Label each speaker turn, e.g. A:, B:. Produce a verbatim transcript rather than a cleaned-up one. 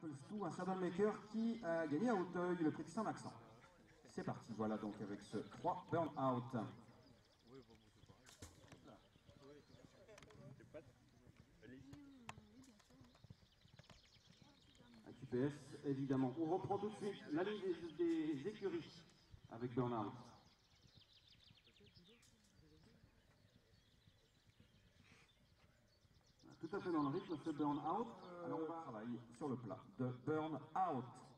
A: Apples Two, un saddle maker qui a gagné à Hauteuil le prix de Saint-Maxent. C'est parti, voilà donc avec ce trois Burnout. Un Q P S évidemment. On reprend tout de suite la ligne des, des écuries avec Burnout. Tout à fait dans le rythme, ce Burnout. Alors on va travailler sur le plat de Burnout.